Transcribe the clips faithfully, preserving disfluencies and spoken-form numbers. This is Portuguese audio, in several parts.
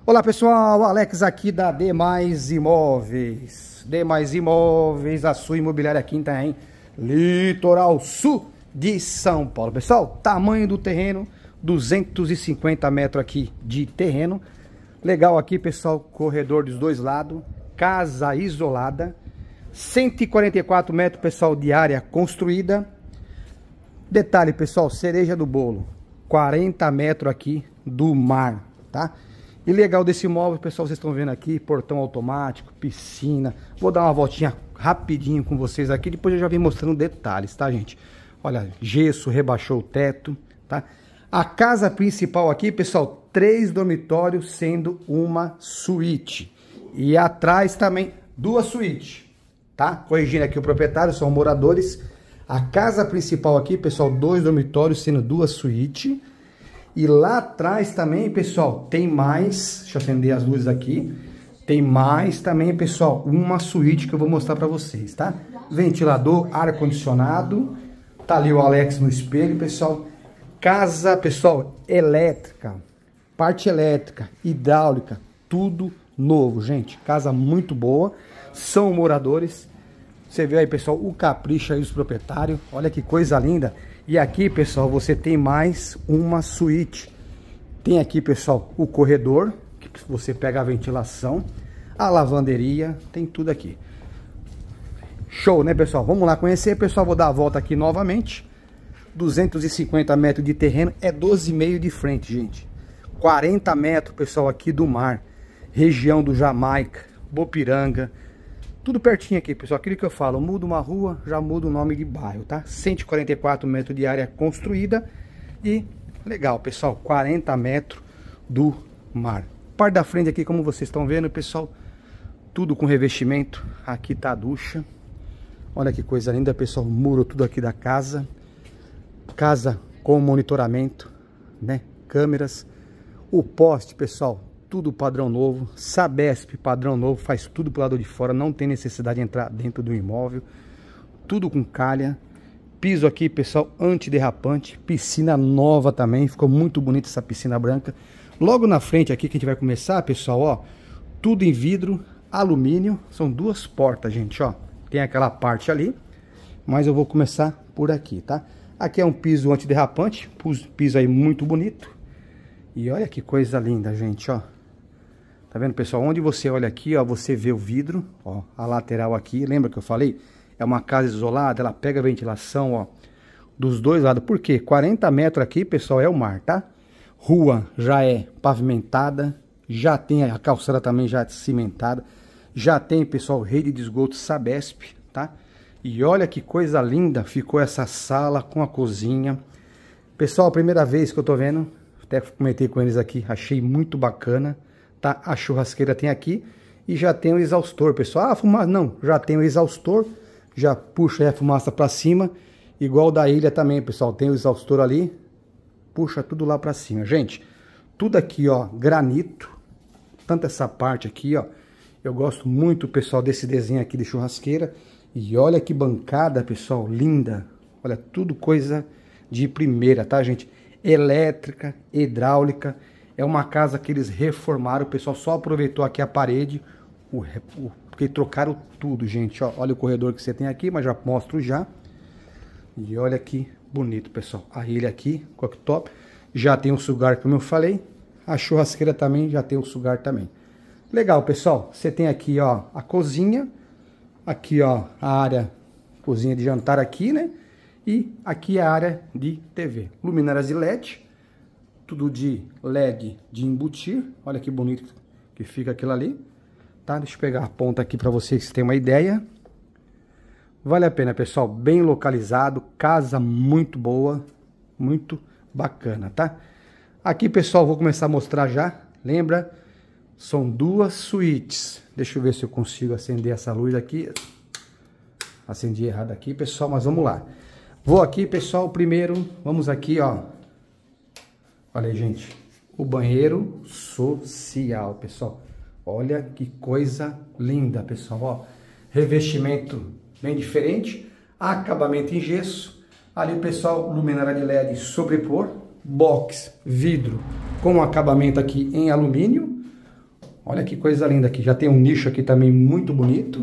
Olá pessoal, Alex aqui da Demais Imóveis. Demais Imóveis, a sua imobiliária aqui em Litoral Sul de São Paulo. Pessoal, tamanho do terreno, duzentos e cinquenta metros aqui de terreno. Legal aqui, pessoal, corredor dos dois lados, casa isolada, cento e quarenta e quatro metros, pessoal, de área construída. Detalhe, pessoal, cereja do bolo, quarenta metros aqui do mar, tá? E legal desse imóvel, pessoal, vocês estão vendo aqui, portão automático, piscina. Vou dar uma voltinha rapidinho com vocês aqui, depois eu já vim mostrando detalhes, tá, gente? Olha, gesso, rebaixou o teto, tá? A casa principal aqui, pessoal, três dormitórios, sendo uma suíte. E atrás também duas suítes, tá? Corrigindo aqui o proprietário, são moradores. A casa principal aqui, pessoal, dois dormitórios, sendo duas suítes. E lá atrás também, pessoal, tem mais, deixa eu acender as luzes aqui, tem mais também, pessoal, uma suíte que eu vou mostrar pra vocês, tá? Ventilador, ar-condicionado, tá ali o Alex no espelho, pessoal. Casa, pessoal, elétrica, parte elétrica, hidráulica, tudo novo, gente. Casa muito boa, são moradores. Você vê aí, pessoal, o capricho aí dos proprietários, olha que coisa linda. E aqui, pessoal, você tem mais uma suíte. Tem aqui, pessoal, o corredor, que você pega a ventilação, a lavanderia, tem tudo aqui. Show, né, pessoal? Vamos lá conhecer, pessoal. Vou dar a volta aqui novamente. duzentos e cinquenta metros de terreno, é doze e meio de frente, gente. quarenta metros, pessoal, aqui do mar. Região do Jamaica, Bopiranga. Tudo pertinho aqui, pessoal. Aquilo que eu falo, muda uma rua, já muda o nome de bairro, tá? cento e quarenta e quatro metros de área construída. E legal, pessoal, quarenta metros do mar. Parte da frente aqui, como vocês estão vendo, pessoal, tudo com revestimento. Aqui tá a ducha. Olha que coisa linda, pessoal. Muro tudo aqui da casa. Casa com monitoramento, né? Câmeras. O poste, pessoal, tudo padrão novo. Sabesp padrão novo, faz tudo pro lado de fora, não tem necessidade de entrar dentro do imóvel. Tudo com calha. Piso aqui, pessoal, antiderrapante. Piscina nova também, ficou muito bonita essa piscina branca. Logo na frente aqui que a gente vai começar, pessoal, ó, tudo em vidro, alumínio. São duas portas, gente, ó. Tem aquela parte ali, mas eu vou começar por aqui, tá? Aqui é um piso antiderrapante, piso aí muito bonito. E olha que coisa linda, gente, ó. Tá vendo, pessoal? Onde você olha aqui, ó, você vê o vidro, ó, a lateral aqui. Lembra que eu falei? É uma casa isolada, ela pega a ventilação, ó, dos dois lados. Por quê? quarenta metros aqui, pessoal, é o mar, tá? Rua já é pavimentada, já tem a calçada também já cimentada. Já tem, pessoal, rede de esgoto Sabesp, tá? E olha que coisa linda ficou essa sala com a cozinha. Pessoal, a primeira vez que eu tô vendo, até comentei com eles aqui, achei muito bacana, tá? A churrasqueira tem aqui e já tem o exaustor, pessoal. Ah, fumaça, não, já tem o exaustor, já puxa a fumaça pra cima, igual da ilha também, pessoal. Tem o exaustor ali, puxa tudo lá pra cima. Gente, tudo aqui, ó, granito, tanto essa parte aqui, ó. Eu gosto muito, pessoal, desse desenho aqui de churrasqueira. E olha que bancada, pessoal, linda. Olha, tudo coisa de primeira, tá, gente? Elétrica, hidráulica. É uma casa que eles reformaram. O pessoal só aproveitou aqui a parede, o, o, porque trocaram tudo, gente. Ó, olha o corredor que você tem aqui, mas já mostro já. E olha que bonito, pessoal. A ilha aqui, cooktop. Já tem o sugar, como eu falei. A churrasqueira também já tem o sugar também. Legal, pessoal. Você tem aqui, ó, a cozinha. Aqui, ó, a área cozinha de jantar aqui, né? E aqui é a área de T V. Luminárias de L E D. Tudo de L E D de embutir. Olha que bonito que fica aquilo ali. Tá? Deixa eu pegar a ponta aqui para vocês terem uma ideia. Vale a pena, pessoal. Bem localizado. Casa muito boa. Muito bacana, tá? Aqui, pessoal, vou começar a mostrar já. Lembra? São duas suítes. Deixa eu ver se eu consigo acender essa luz aqui. Acendi errado aqui, pessoal, mas vamos lá. Vou aqui, pessoal, primeiro, vamos aqui, ó. Olha aí, gente. O banheiro social, pessoal. Olha que coisa linda, pessoal, ó. Revestimento bem diferente. Acabamento em gesso. Ali, pessoal, luminária de L E D sobrepor. Box, vidro, com acabamento aqui em alumínio. Olha que coisa linda aqui. Já tem um nicho aqui também muito bonito.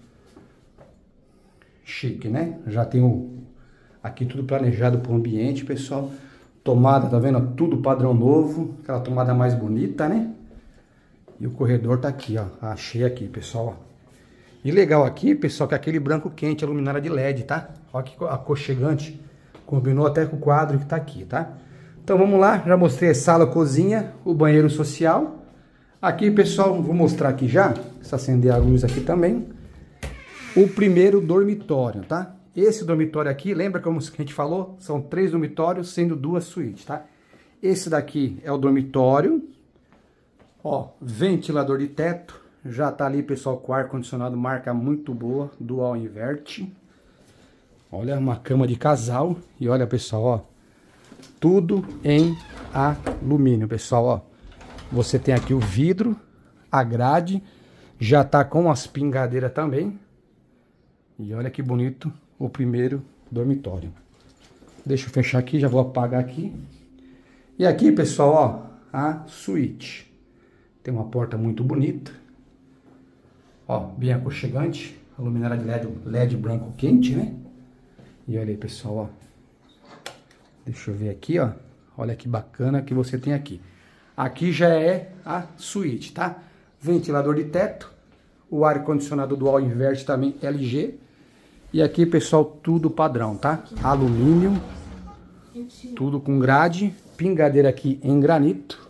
Chique, né? Já tem o... aqui tudo planejado para o ambiente, pessoal. Tomada, tá vendo? Tudo padrão novo. Aquela tomada mais bonita, né? E o corredor tá aqui, ó. Achei aqui, pessoal, ó. E legal aqui, pessoal, que é aquele branco quente, a luminária de L E D, tá? Olha que aconchegante. Combinou até com o quadro que tá aqui, tá? Então vamos lá, já mostrei a sala, cozinha, o banheiro social. Aqui, pessoal, vou mostrar aqui já, se acender a luz aqui também, o primeiro dormitório, tá? Esse dormitório aqui, lembra como a gente falou? São três dormitórios, sendo duas suítes, tá? Esse daqui é o dormitório. Ó, ventilador de teto. Já tá ali, pessoal, com ar-condicionado, marca muito boa, dual inverte. Olha, uma cama de casal. E olha, pessoal, ó, tudo em alumínio, pessoal, ó. Você tem aqui o vidro, a grade, já tá com as pingadeiras também. E olha que bonito o primeiro dormitório. Deixa eu fechar aqui, já vou apagar aqui. E aqui, pessoal, ó, a suíte. Tem uma porta muito bonita. Ó, bem aconchegante, a luminária de L E D, L E D branco quente, né? E olha aí, pessoal, ó. Deixa eu ver aqui, ó. Olha que bacana que você tem aqui. Aqui já é a suíte, tá? Ventilador de teto, o ar-condicionado dual inverte também L G. E aqui, pessoal, tudo padrão, tá? Alumínio, tudo com grade, pingadeira aqui em granito.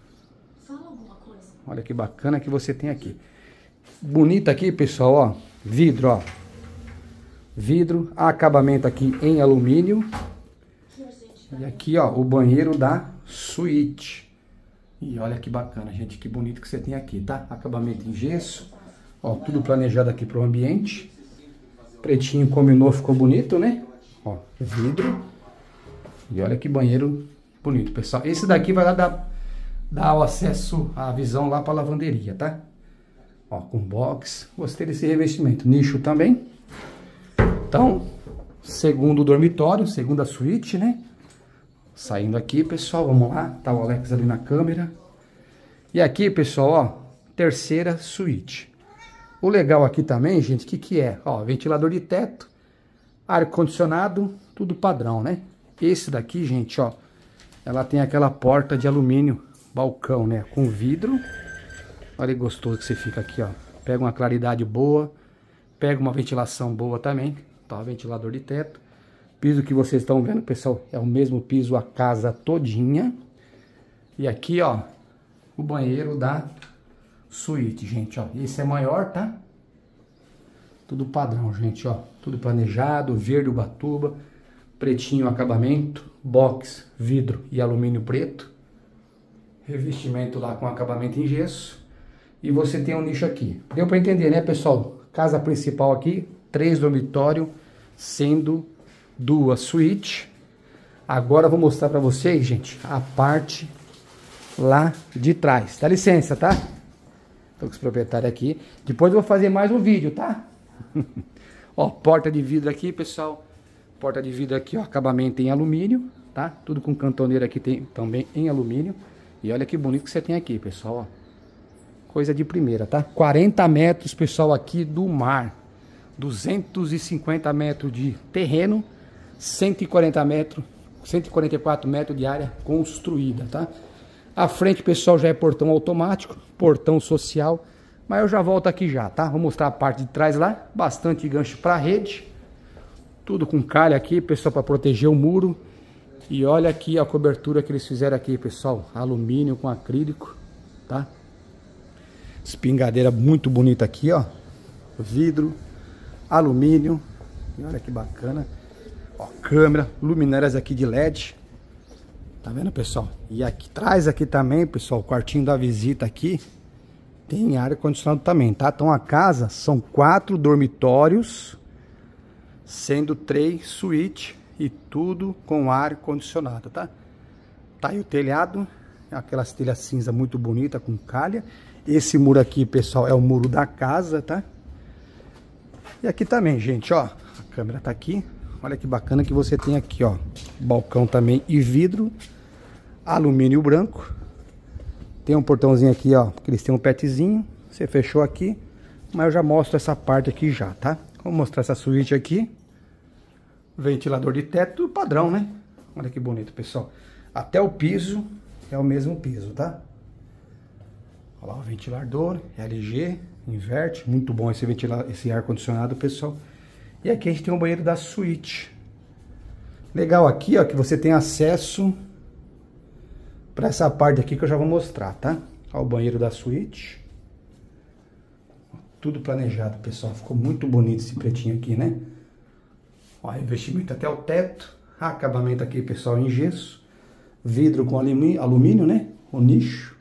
Olha que bacana que você tem aqui. Bonita aqui, pessoal, ó, vidro, ó, vidro, acabamento aqui em alumínio. E aqui, ó, o banheiro da suíte. E olha que bacana, gente, que bonito que você tem aqui, tá? Acabamento em gesso, ó, tudo planejado aqui pro ambiente. Pretinho combinou, ficou bonito, né? Ó, vidro. E olha que banheiro bonito, pessoal. Esse daqui vai lá dar, dar o acesso à visão lá pra lavanderia, tá? Ó, com box. Gostei desse revestimento. Nicho também. Então, segundo dormitório, segunda suíte, né? Saindo aqui, pessoal, vamos lá. Tá o Alex ali na câmera. E aqui, pessoal, ó, terceira suíte. O legal aqui também, gente, o que que é? Ó, ventilador de teto, ar-condicionado, tudo padrão, né? Esse daqui, gente, ó, ela tem aquela porta de alumínio, balcão, né? Com vidro. Olha que gostoso que você fica aqui, ó. Pega uma claridade boa. Pega uma ventilação boa também. Tá, ventilador de teto. Piso que vocês estão vendo, pessoal, é o mesmo piso a casa todinha. E aqui, ó, o banheiro da suíte, gente, ó. Esse é maior, tá? Tudo padrão, gente, ó. Tudo planejado, verde Ubatuba. Pretinho acabamento. Box, vidro e alumínio preto. Revestimento lá com acabamento em gesso. E você tem um nicho aqui. Deu para entender, né, pessoal? Casa principal aqui, três dormitórios, sendo duas suítes. Agora eu vou mostrar para vocês, gente, a parte lá de trás. Dá licença, tá? Tô com os proprietários aqui. Depois eu vou fazer mais um vídeo, tá? Ó, porta de vidro aqui, pessoal. Porta de vidro aqui, ó, acabamento em alumínio, tá? Tudo com cantoneira aqui tem também em alumínio. E olha que bonito que você tem aqui, pessoal, ó. Coisa de primeira, tá? quarenta metros, pessoal, aqui do mar. duzentos e cinquenta metros de terreno. cento e quarenta metros, cento e quarenta e quatro metros de área construída, tá? A frente, pessoal, já é portão automático, portão social. Mas eu já volto aqui já, tá? Vou mostrar a parte de trás lá. Bastante gancho para rede. Tudo com calha aqui, pessoal, para proteger o muro. E olha aqui a cobertura que eles fizeram aqui, pessoal. Alumínio com acrílico, tá? Espingadeira muito bonita aqui, ó. Vidro, alumínio. E olha que bacana. Ó, câmera, luminárias aqui de L E D. Tá vendo, pessoal? E aqui atrás aqui também, pessoal, o quartinho da visita aqui. Tem ar-condicionado também, tá? Então a casa são quatro dormitórios, sendo três suítes e tudo com ar-condicionado, tá? Tá aí o telhado, aquelas telhas cinza muito bonita com calha. Esse muro aqui, pessoal, é o muro da casa, tá? E aqui também, gente, ó, a câmera tá aqui. Olha que bacana que você tem aqui, ó, balcão também e vidro, alumínio branco. Tem um portãozinho aqui, ó, que eles têm um petzinho. Você fechou aqui, mas eu já mostro essa parte aqui já, tá? Vou mostrar essa suíte aqui. Ventilador de teto padrão, né? Olha que bonito, pessoal. Até o piso é o mesmo piso, tá? Olha lá o ventilador, L G, inverte. Muito bom esse ventilador, esse ar-condicionado, pessoal. E aqui a gente tem o banheiro da suíte. Legal aqui, ó, que você tem acesso para essa parte aqui que eu já vou mostrar, tá? Ó, o banheiro da suíte. Tudo planejado, pessoal. Ficou muito bonito esse pretinho aqui, né? Ó, revestimento até o teto. Acabamento aqui, pessoal, em gesso. Vidro com alumínio, alumínio, né? O nicho.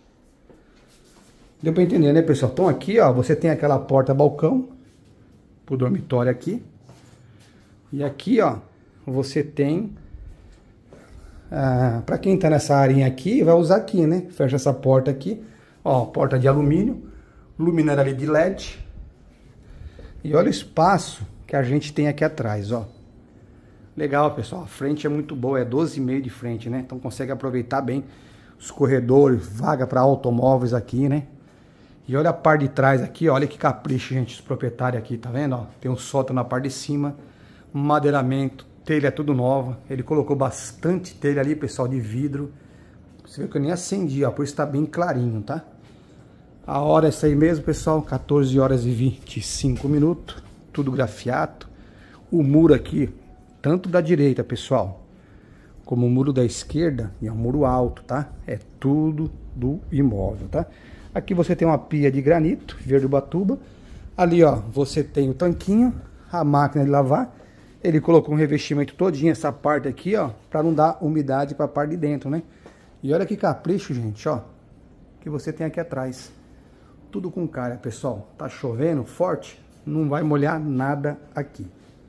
Deu pra entender, né, pessoal? Então aqui, ó, você tem aquela porta-balcão pro dormitório aqui. E aqui, ó, você tem... Ah, pra quem tá nessa área aqui, vai usar aqui, né? Fecha essa porta aqui. Ó, porta de alumínio. Luminária ali de L E D. E olha o espaço que a gente tem aqui atrás, ó. Legal, pessoal. A frente é muito boa, é doze e meio de frente, né? Então consegue aproveitar bem os corredores, vaga para automóveis aqui, né? E olha a parte de trás aqui, olha que capricho, gente, os proprietários aqui, tá vendo? Ó, tem um sótão na parte de cima, madeiramento, telha é tudo nova. Ele colocou bastante telha ali, pessoal, de vidro. Você vê que eu nem acendi, ó, por isso tá bem clarinho, tá? A hora é essa aí mesmo, pessoal, quatorze horas e vinte e cinco minutos, tudo grafiado. O muro aqui, tanto da direita, pessoal, como o muro da esquerda, e é um muro alto, tá? É tudo do imóvel, tá? Aqui você tem uma pia de granito, verde Ubatuba. Ali, ó, você tem o tanquinho, a máquina de lavar. Ele colocou um revestimento todinho, essa parte aqui, ó, para não dar umidade para a parte de dentro, né? E olha que capricho, gente, ó, que você tem aqui atrás. Tudo com cara, pessoal. Tá chovendo forte, não vai molhar nada aqui.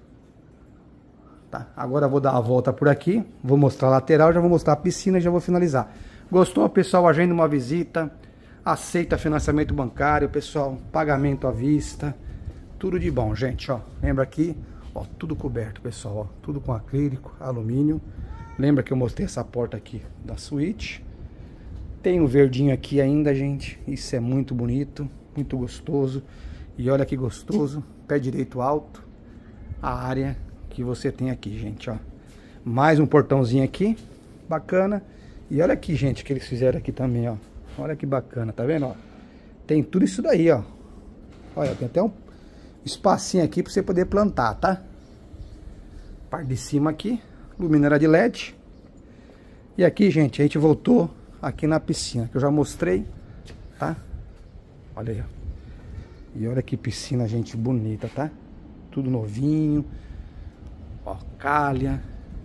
Tá, agora eu vou dar a volta por aqui, vou mostrar a lateral, já vou mostrar a piscina e já vou finalizar. Gostou, pessoal? Agenda uma visita, aceita financiamento bancário, pessoal, pagamento à vista, tudo de bom, gente, ó. Lembra aqui, ó, tudo coberto, pessoal, ó, tudo com acrílico, alumínio. Lembra que eu mostrei essa porta aqui da suíte? Tem um verdinho aqui ainda, gente. Isso é muito bonito, muito gostoso. E olha que gostoso, pé direito alto, a área que você tem aqui, gente, ó. Mais um portãozinho aqui, bacana. E olha aqui, gente, que eles fizeram aqui também, ó. Olha que bacana, tá vendo, ó? Tem tudo isso daí, ó. Olha, tem até um espacinho aqui pra você poder plantar, tá? Parte de cima aqui, luminária de L E D. E aqui, gente, a gente voltou aqui na piscina, que eu já mostrei, tá? Olha aí, ó. E olha que piscina, gente, bonita, tá? Tudo novinho. Ó, calha.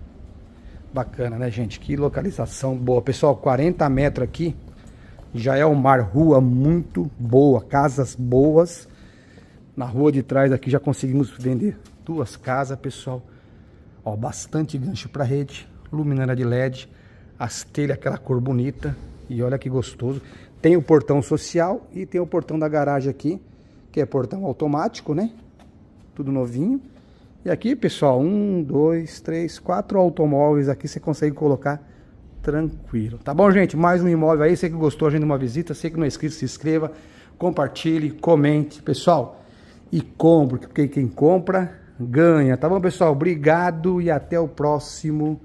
Bacana, né, gente? Que localização boa. Pessoal, quarenta metros aqui. Já é o mar, rua muito boa. Casas boas. Na rua de trás aqui já conseguimos vender duas casas, pessoal. Ó, bastante gancho pra rede. Luminária de L E D. As telhas, aquela cor bonita. E olha que gostoso. Tem o portão social e tem o portão da garagem aqui, que é portão automático, né? Tudo novinho. E aqui, pessoal, um, dois, três, quatro automóveis aqui você consegue colocar tranquilo. Tá bom, gente? Mais um imóvel aí. Você que gostou, agenda uma visita. Você que não é inscrito, se inscreva, compartilhe, comente, pessoal. E compre, porque quem compra, ganha. Tá bom, pessoal? Obrigado e até o próximo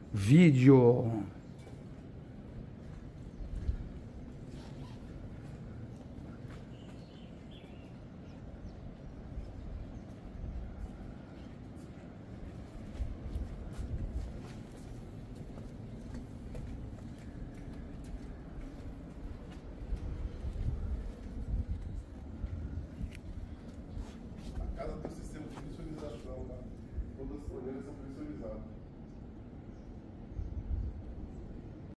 vídeo. Casa tem um sistema de pressurização, tá? Todas as torneiras são pressurizadas.